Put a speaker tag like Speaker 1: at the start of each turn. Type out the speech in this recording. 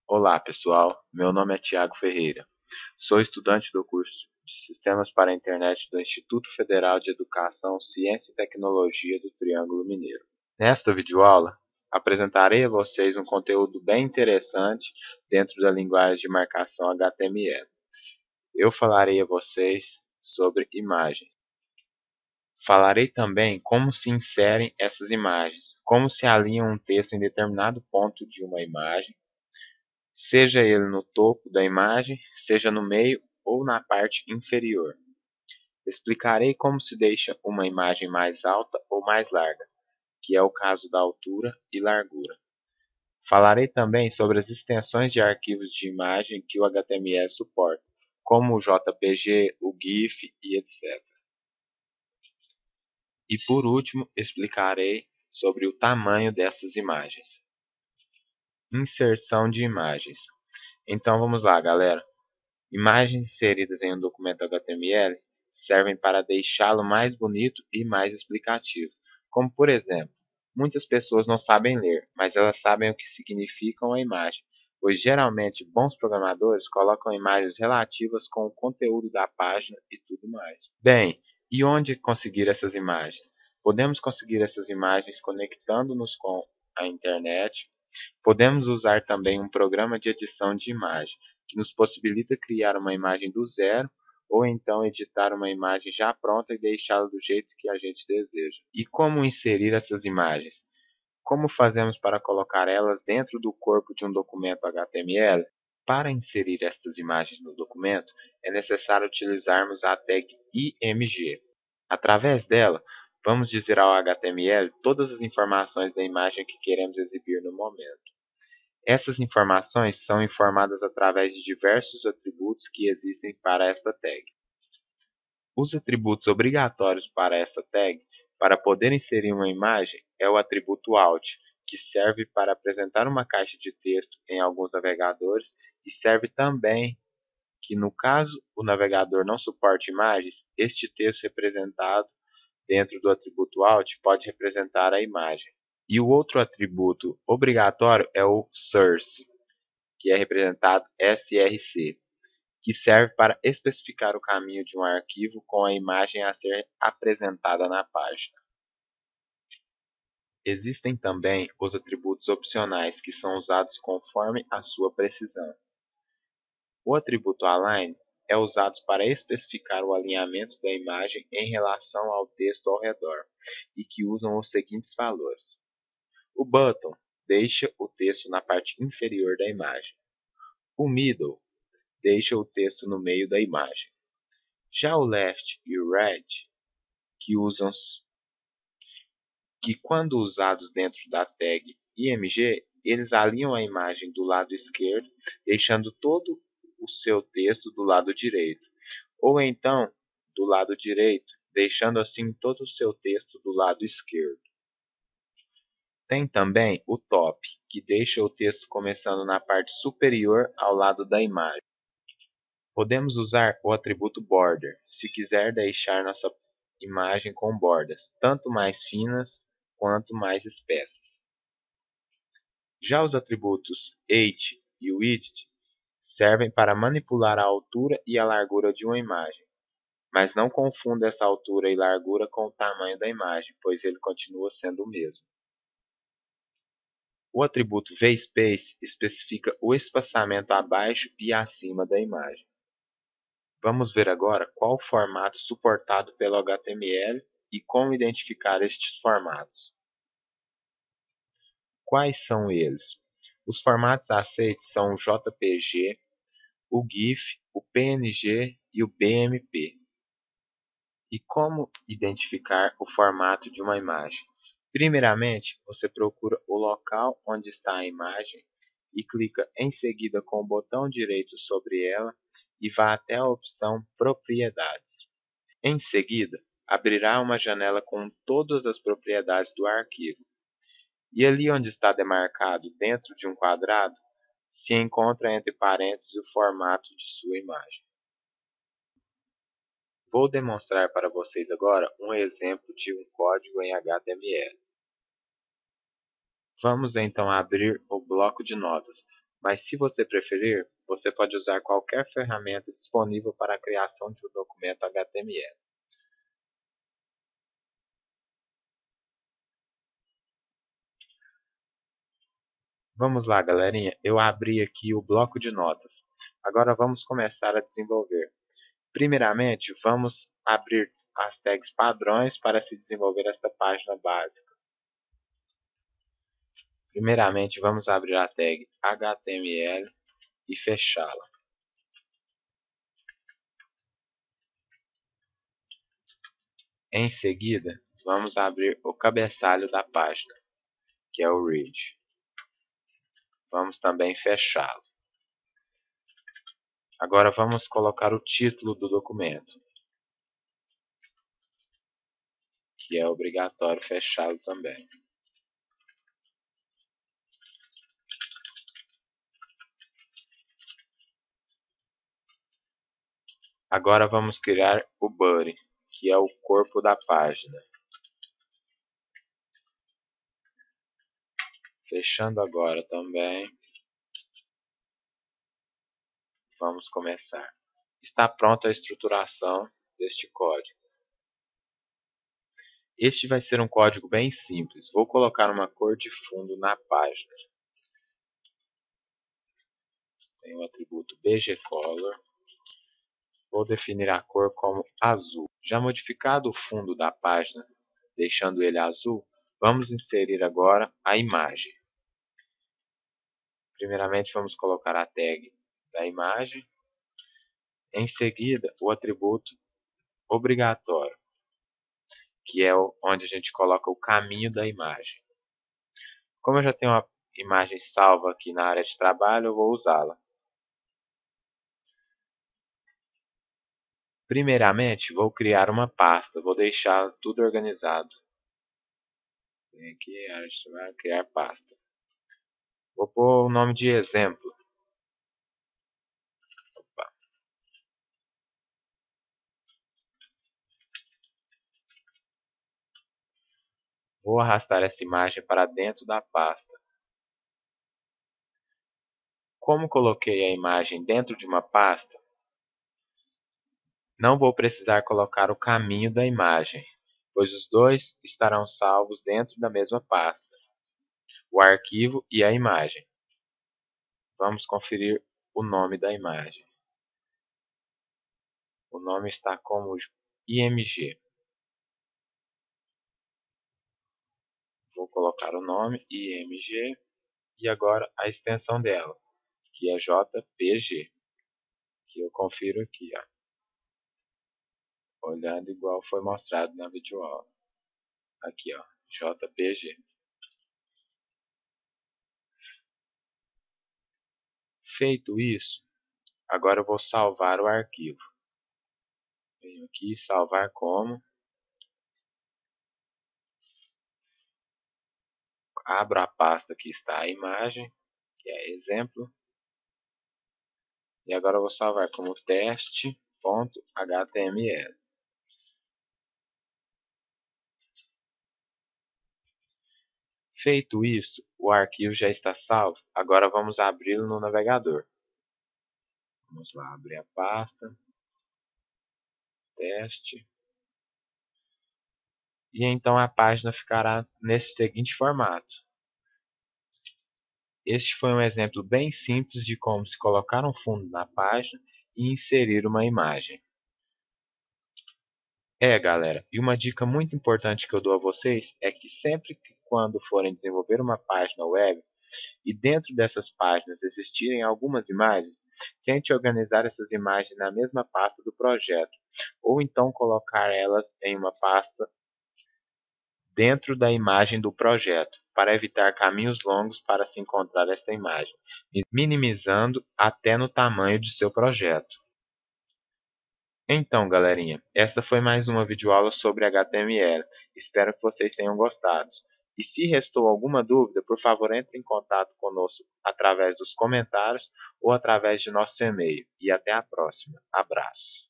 Speaker 1: Olá, pessoal. Meu nome é Tiago Ferreira. Sou estudante do curso de Sistemas para a Internet do Instituto Federal de Educação, Ciência e Tecnologia do Triângulo Mineiro. Nesta videoaula, apresentarei a vocês um conteúdo bem interessante dentro da linguagem de marcação HTML. Eu falarei a vocês sobre imagens. Falarei também como se inserem essas imagens, como se alinha um texto em determinado ponto de uma imagem, seja ele no topo da imagem, seja no meio ou na parte inferior. Explicarei como se deixa uma imagem mais alta ou mais larga, que é o caso da altura e largura. Falarei também sobre as extensões de arquivos de imagem que o HTML suporta, como o JPG, o GIF e etc. E por último, explicarei sobre o tamanho dessas imagens. Inserção de imagens. Então vamos lá, galera. Imagens inseridas em um documento HTML servem para deixá-lo mais bonito e mais explicativo. Como por exemplo, muitas pessoas não sabem ler, mas elas sabem o que significa uma imagem, pois geralmente bons programadores colocam imagens relativas com o conteúdo da página e tudo mais. Bem, e onde conseguir essas imagens? Podemos conseguir essas imagens conectando-nos com a internet. Podemos usar também um programa de edição de imagem, que nos possibilita criar uma imagem do zero, ou então editar uma imagem já pronta e deixá-la do jeito que a gente deseja. E como inserir essas imagens? Como fazemos para colocar elas dentro do corpo de um documento HTML? Para inserir estas imagens no documento, é necessário utilizarmos a tag IMG. Através dela, vamos dizer ao HTML todas as informações da imagem que queremos exibir no momento. Essas informações são informadas através de diversos atributos que existem para esta tag. Os atributos obrigatórios para essa tag, para poder inserir uma imagem, é o atributo Alt, que serve para apresentar uma caixa de texto em alguns navegadores e serve também que, no caso o navegador não suporte imagens, este texto representado dentro do atributo Alt pode representar a imagem. E o outro atributo obrigatório é o Source, que é representado src, que serve para especificar o caminho de um arquivo com a imagem a ser apresentada na página. Existem também os atributos opcionais, que são usados conforme a sua precisão. O atributo Align é usado para especificar o alinhamento da imagem em relação ao texto ao redor, e que usam os seguintes valores. O Button deixa o texto na parte inferior da imagem. O Middle deixa o texto no meio da imagem. Já o Left e o Right, que quando usados dentro da tag IMG, eles alinham a imagem do lado esquerdo, deixando todo o seu texto do lado direito, ou então do lado direito, deixando assim todo o seu texto do lado esquerdo. Tem também o Top, que deixa o texto começando na parte superior ao lado da imagem. Podemos usar o atributo Border, se quiser deixar nossa imagem com bordas, tanto mais finas quanto mais espessas. Já os atributos Height e Width servem para manipular a altura e a largura de uma imagem, mas não confunda essa altura e largura com o tamanho da imagem, pois ele continua sendo o mesmo. O atributo VSpace especifica o espaçamento abaixo e acima da imagem. Vamos ver agora qual o formato suportado pelo HTML e como identificar estes formatos. Quais são eles? Os formatos aceitos são o JPG, o GIF, o PNG e o BMP. E como identificar o formato de uma imagem? Primeiramente, você procura o local onde está a imagem e clica em seguida com o botão direito sobre ela e vá até a opção Propriedades. Em seguida, abrirá uma janela com todas as propriedades do arquivo. E ali onde está demarcado dentro de um quadrado, se encontra entre parênteses o formato de sua imagem. Vou demonstrar para vocês agora um exemplo de um código em HTML. Vamos então abrir o bloco de notas. Mas se você preferir, você pode usar qualquer ferramenta disponível para a criação de um documento HTML. Vamos lá, galerinha. Eu abri aqui o bloco de notas. Agora vamos começar a desenvolver. Primeiramente, vamos abrir as tags padrões para se desenvolver esta página básica. Primeiramente, vamos abrir a tag HTML e fechá-la. Em seguida, vamos abrir o cabeçalho da página, que é o read. Vamos também fechá-lo. Agora vamos colocar o título do documento, que é obrigatório fechá-lo também. Agora vamos criar o body, que é o corpo da página. Fechando agora também. Vamos começar. Está pronta a estruturação deste código. Este vai ser um código bem simples. Vou colocar uma cor de fundo na página. Tem o atributo bgcolor. Vou definir a cor como azul. Já modificado o fundo da página, deixando ele azul, vamos inserir agora a imagem. Primeiramente vamos colocar a tag da imagem. Em seguida, o atributo obrigatório, que é onde a gente coloca o caminho da imagem. Como eu já tenho uma imagem salva aqui na área de trabalho, eu vou usá-la. Primeiramente, vou criar uma pasta, vou deixar tudo organizado. Vem aqui, área de trabalho, criar pasta. Vou pôr o nome de exemplo. Opa. Vou arrastar essa imagem para dentro da pasta. Como coloquei a imagem dentro de uma pasta, não vou precisar colocar o caminho da imagem, pois os dois estarão salvos dentro da mesma pasta, o arquivo e a imagem. Vamos conferir o nome da imagem. O nome está como IMG. Vou colocar o nome IMG e agora a extensão dela, que é JPG, que eu confiro aqui, ó, olhando igual foi mostrado na videoaula. Aqui, ó, JPG. Feito isso, agora eu vou salvar o arquivo. Venho aqui, salvar como. Abro a pasta que está a imagem, que é exemplo. E agora eu vou salvar como teste.html. Feito isso, o arquivo já está salvo. Agora vamos abri-lo no navegador. Vamos lá, abrir a pasta. Teste. E então a página ficará nesse seguinte formato. Este foi um exemplo bem simples de como se colocar um fundo na página e inserir uma imagem. Galera, e uma dica muito importante que eu dou a vocês é que sempre que quando forem desenvolver uma página web e dentro dessas páginas existirem algumas imagens, tente organizar essas imagens na mesma pasta do projeto, ou então colocar elas em uma pasta dentro da imagem do projeto, para evitar caminhos longos para se encontrar esta imagem, minimizando até no tamanho de seu projeto. Então, galerinha, esta foi mais uma videoaula sobre HTML. Espero que vocês tenham gostado. E se restou alguma dúvida, por favor, entre em contato conosco através dos comentários ou através de nosso e-mail. E até a próxima. Abraço.